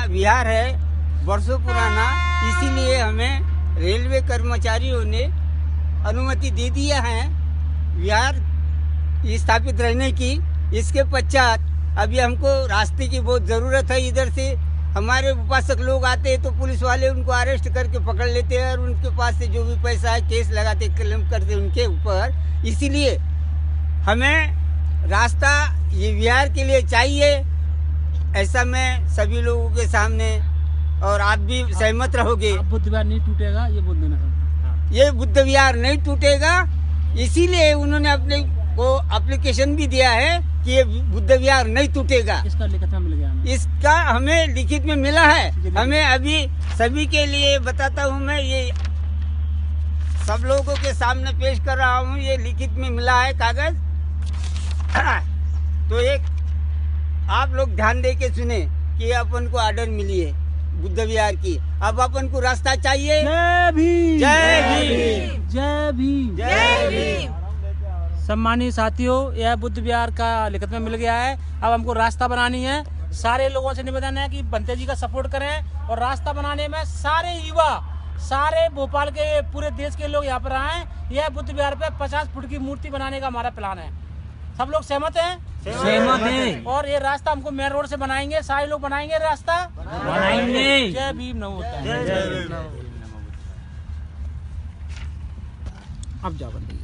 विहार है वर्षों पुराना, इसीलिए हमें रेलवे कर्मचारियों ने अनुमति दे दिया है विहार स्थापित रहने की। इसके पश्चात अभी हमको रास्ते की बहुत ज़रूरत है। इधर से हमारे उपासक लोग आते हैं तो पुलिस वाले उनको अरेस्ट करके पकड़ लेते हैं और उनके पास से जो भी पैसा है केस लगाते, क्लेम करते उनके ऊपर। इसीलिए हमें रास्ता ये विहार के लिए चाहिए, ऐसा मैं सभी लोगों के सामने, और आप भी सहमत रहोगे। बुद्ध विहार नहीं टूटेगा, ये बोल देना। ये बुद्ध विहार नहीं टूटेगा, इसीलिए उन्होंने अपने को एप्लीकेशन भी दिया है कि ये बुद्ध विहार नहीं टूटेगा। इसका लिखित में मिल गया हमें। इसका हमें लिखित में मिला है। हमें अभी सभी के लिए बताता हूँ, मैं ये सब लोगों के सामने पेश कर रहा हूँ। ये लिखित में मिला है कागज। तो एक आप लोग ध्यान दे के सुने कि अपन को ऑर्डर मिली है बुद्ध विहार की। अब अपन को रास्ता चाहिए। जय भीम, जय भीम, जय भीम, जय भीम। सम्मानित साथियों, यह बुद्ध विहार का लिखित में मिल गया है। अब हमको रास्ता बनानी है। सारे लोगों से निवेदन है कि बंते जी का सपोर्ट करें और रास्ता बनाने में सारे युवा, सारे भोपाल के, पूरे देश के लोग यहाँ पर आए। यह बुद्ध विहार पे 50 फुट की मूर्ति बनाने का हमारा प्लान है। सब लोग सहमत हैं? सहमत हैं। और ये रास्ता हमको मेन रोड से बनाएंगे, सारे लोग बनाएंगे रास्ता, बनाएंगे। जय भीम, नमो बुद्धाय। अब जा बंदे।